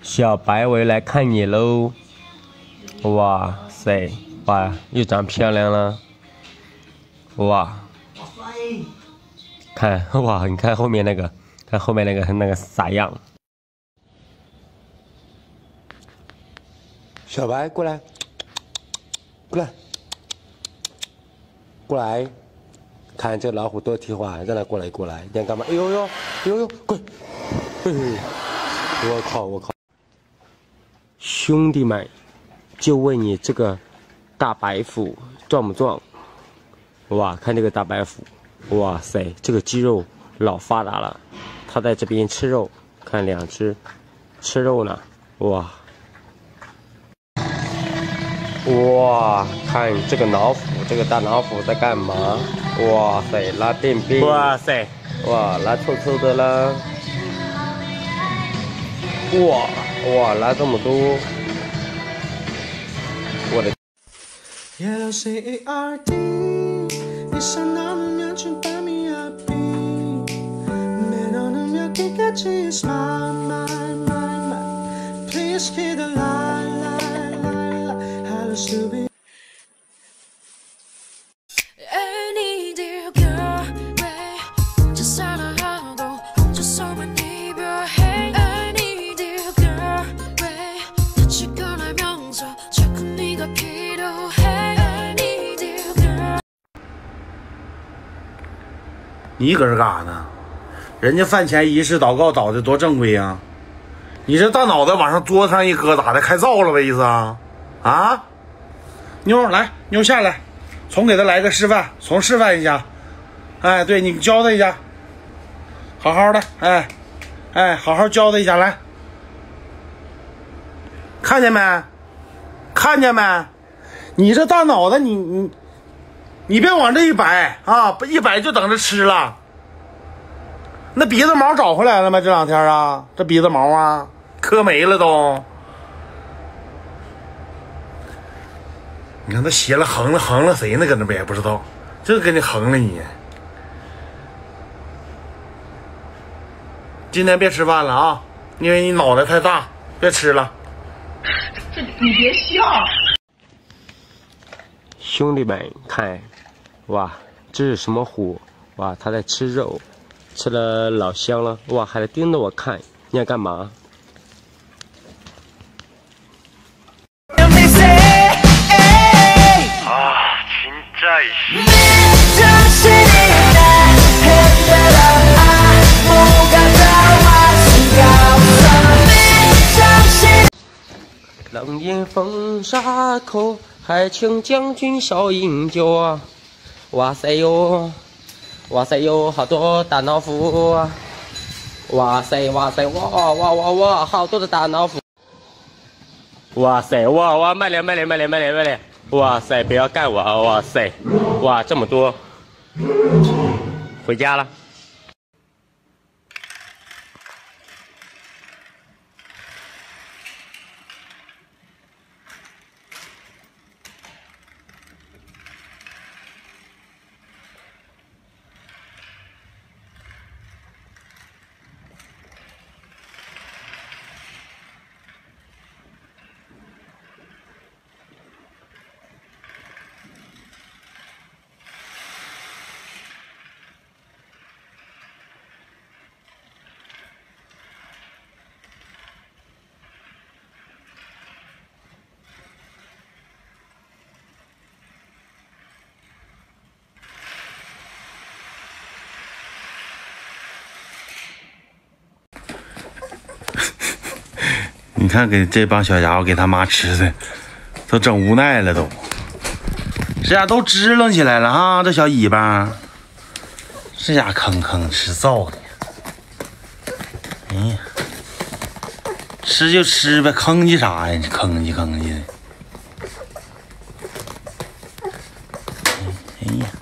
小白，我又来看你喽！哇塞，哇，又长漂亮了！哇，看哇，你看后面那个，看后面那个啥样？小白，过来，过来，过来！看这老虎多听话，让它过来过来，你想干嘛？哎呦呦，哎呦呦，滚！我靠，我靠！兄弟们，就问你这个大白虎壮不壮？哇，看这个大白虎，哇塞，这个肌肉老发达了。它在这边吃肉，看两只吃肉呢，哇！哇，看这个老虎，这个大老虎在干嘛？哇塞，拉便便！哇塞，哇，拉臭臭的啦！哇哇，拉这么多！我的。 你搁这干啥呢？人家饭前仪式祷告祷的多正规啊！你这大脑袋往上桌子上一搁，咋的？开灶了呗？意思啊？啊！妞来，妞下来，重给他来个示范，重示范一下。哎，对你教他一下，好好的，哎，好好教他一下，来，看见没？看见没？你这大脑袋，你别往这一摆啊！一摆就等着吃了。那鼻子毛找回来了吗？这两天啊，这鼻子毛啊，磕没了都。你看他斜了横了谁呢？搁那边也不知道，这给你横了你。今天别吃饭了啊，因为你脑袋太大，别吃了。 这你别笑。 兄弟们看，哇，这是什么虎？哇，它在吃肉，吃的老香了。哇，还在盯着我看，你要干嘛？冷眼风沙口，还请将军少饮酒啊！哇塞哟，哇塞哟，好多大老虎啊！哇塞哇塞哇哇哇哇，好多的大老虎！哇塞哇哇，慢点！哇塞，不要干我啊！哇塞，哇这么多，回家了。 你看给这帮小家伙给他妈吃的，都整无奈了都，这家都支棱起来了哈，这小尾巴，这家吭吃燥的，哎呀，吃就吃呗，吭叽啥呀？你吭叽的，哎呀。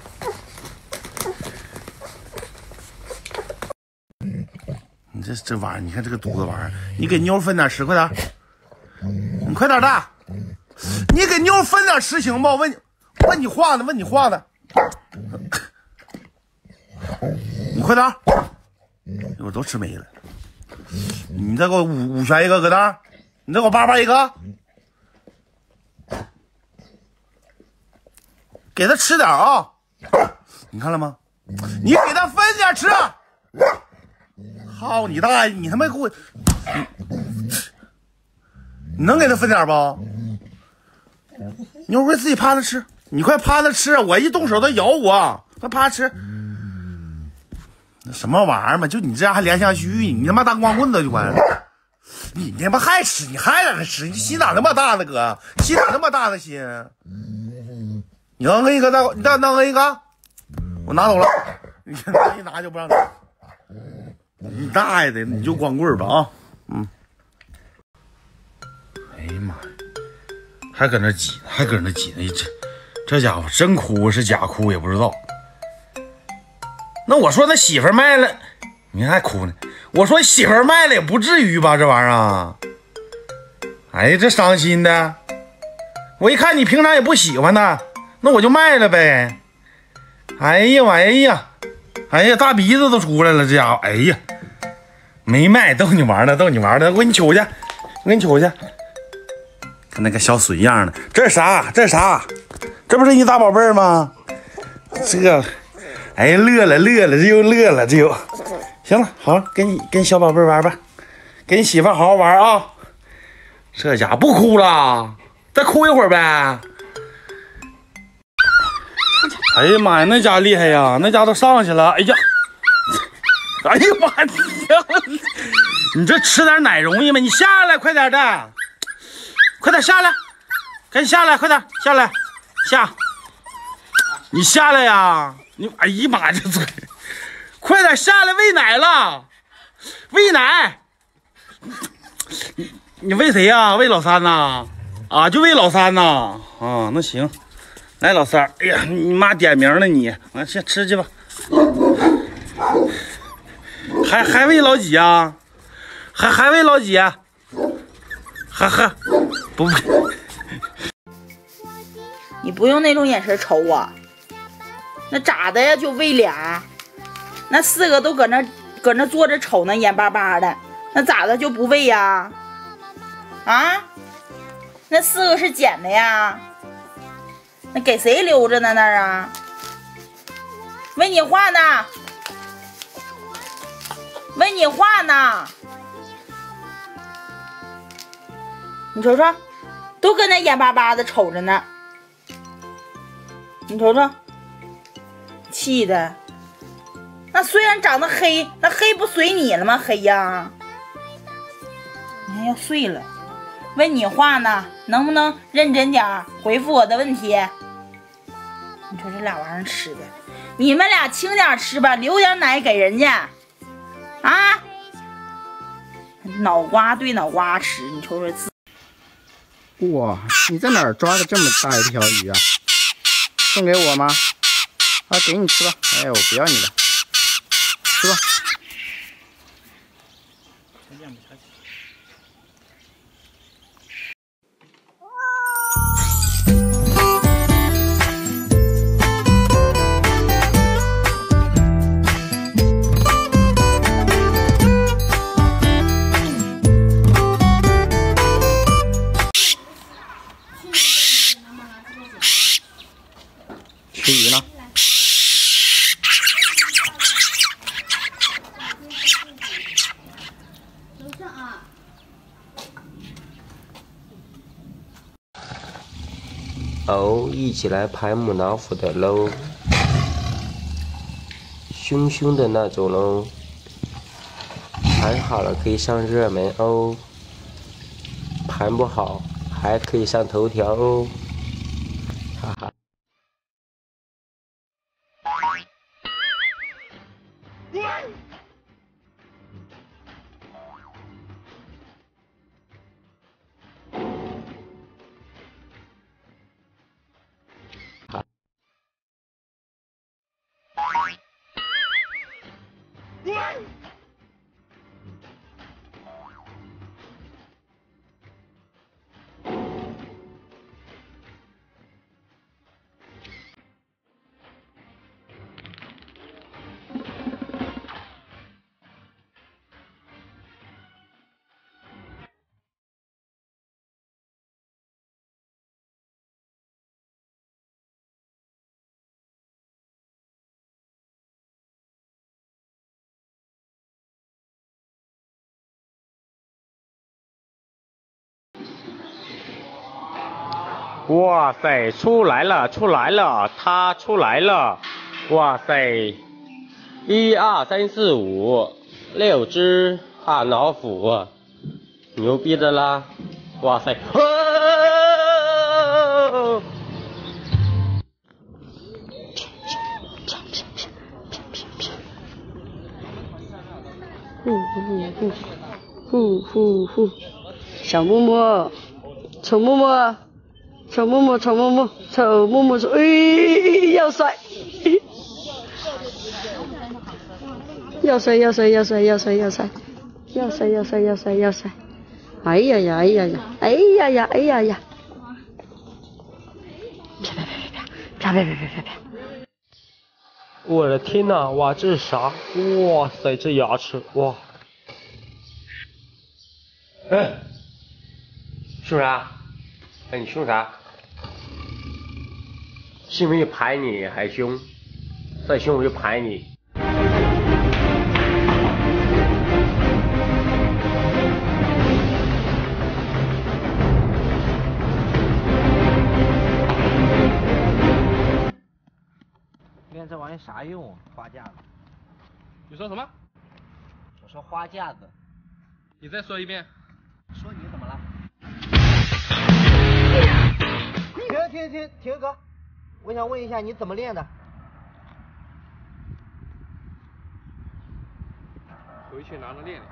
你这玩意儿，你看这个犊子玩意儿，你给妞分点吃，快点，你快点的，你给妞分点吃行不？问你话呢，你快点，一会儿都吃没了。你再给我五拳一个，搁那儿。 你再给我叭叭一个，给他吃点啊！你看了吗？你给他分点吃。操你大爷！你他妈给我，你能给他分点不？你会自己趴着吃，你快趴着吃！我一动手他咬我，快趴着吃。那什么玩意儿嘛？就你这样还怜香惜玉，你他妈当光棍子就完了。你他妈还吃，你还让他吃，你心咋那么大呢，哥？心咋那么大的心？你扔一个，再扔一个，我拿走了。你一拿就不让拿。你大爷的，你就光棍吧啊！哎呀妈呀，还搁那挤，还搁那挤呢！这家伙真哭是假哭也不知道。那我说那媳妇卖了，你还哭呢？我说媳妇卖了也不至于吧，这玩意儿啊！哎呀，这伤心的。我一看你平常也不喜欢他，那我就卖了呗。哎呀，哎呀，大鼻子都出来了，这家伙！哎呀，没卖，逗你玩呢，我给你取去，跟那个小水一样的。这是啥？这不是你大宝贝儿吗？这个，哎，乐了，这又乐了，这又。行了，好，跟你小宝贝玩吧，跟你媳妇好好玩啊。这家不哭了，再哭一会儿呗。哎呀妈呀，那家厉害呀，那家都上去了。哎呀妈呀！你这吃点奶容易吗？你下来快点的，快点下来，赶紧下来，快点下来，你下来呀！你哎呀妈呀，这嘴，快点下来喂奶了，喂奶。你喂谁呀？喂老三呐？啊，就喂老三呐？啊，那行。来，老三，哎呀，你妈点名了你，啊，先吃去吧。还喂老几啊？还喂老几？不， 你不用那种眼神瞅我，那咋的呀？就喂俩，那4个都搁那坐着瞅呢，眼巴巴的，那咋的就不喂呀？啊？那4个是捡的呀？那给谁留着呢？那儿啊？问你话呢？你瞅瞅，都跟那眼巴巴的瞅着呢。你瞅瞅，气的。那虽然长得黑，那黑不随你了吗？黑呀！你看要睡了。问你话呢，能不能认真点回复我的问题？你说这俩玩意儿吃的，你们俩轻点吃吧，留点奶给人家啊！脑瓜对脑瓜吃，你瞅瞅。 哇，你在哪儿抓的这么大一条鱼啊？送给我吗？啊，给你吃吧。哎，我不要你的，吃吧。吃鱼呢？ 哦，一起来拍母老虎的喽，凶凶的那种喽，盘好了可以上热门哦，盘不好还可以上头条哦，哈哈。 哇塞，出来了，出来了，它出来了！哇塞，1、2、3、4、5， 6只大老虎，牛逼的啦！哇塞！ 呼，小木木，丑木木，丑木木，丑木木，丑木木，要摔，要摔，哎呀呀，啪！ 我的天呐，哇，这是啥？哇塞，这牙齿，哇！哎，凶啥？哎，你凶啥？是没有拍你还凶？再凶我就拍你！ 练这玩意啥用？花架子。 你说什么？ 我说花架子。 你再说一遍。 说你怎么了？停哥，我想问一下你怎么练的？ 回去拿着练练，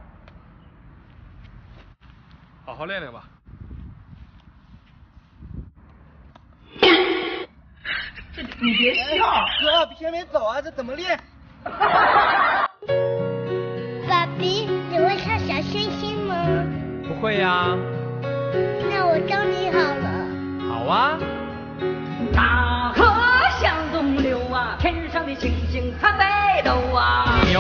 好好练练吧。 你别笑。 哥，先别走啊，这怎么练？ 爸比，你会唱小星星吗？ 不会呀。 那我教你好了。 好啊。 大河向东流啊，天上的星星它北斗啊。 牛。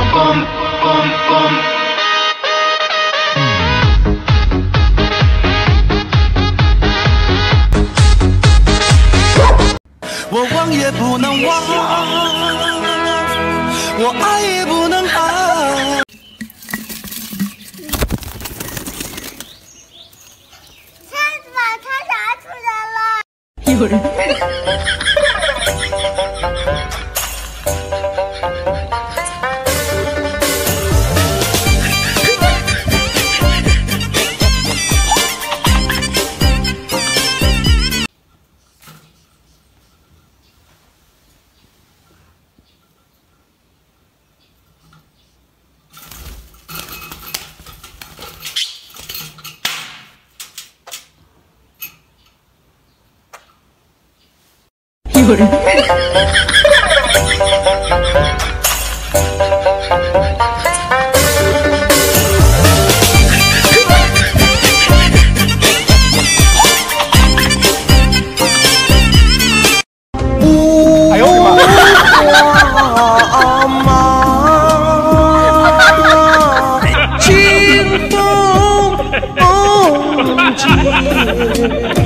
我忘也不能忘，我爱也不能爱。 猜吧，他啥出来了？ 有人。有人。 哎呦我的妈！ 清风